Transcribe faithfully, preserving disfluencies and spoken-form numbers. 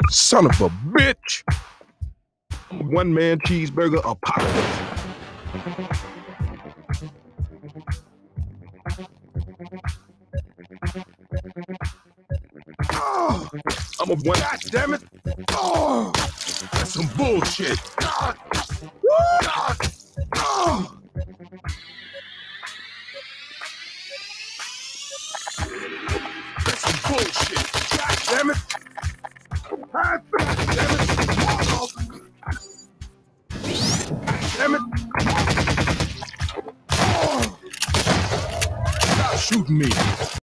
Son of a bitch! One man cheeseburger apocalypse. Oh, I'm a one. God damn it! Oh, that's some bullshit. God. God. Oh. That's some bullshit. God damn it! God damn it! Oh. Damn it! Oh. Stop shooting me!